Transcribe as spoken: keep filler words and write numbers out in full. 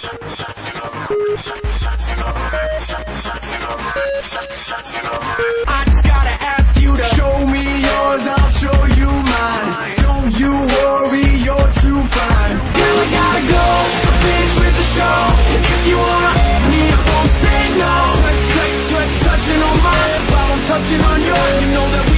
I just gotta ask you to show me yours, I'll show you mine. Don't you worry, you're too fine. Girl, I gotta go, I'm finished with the show. If you wanna me, I won't say no. Touch, touch, touch, touching on mine while I'm touching on yours. You know that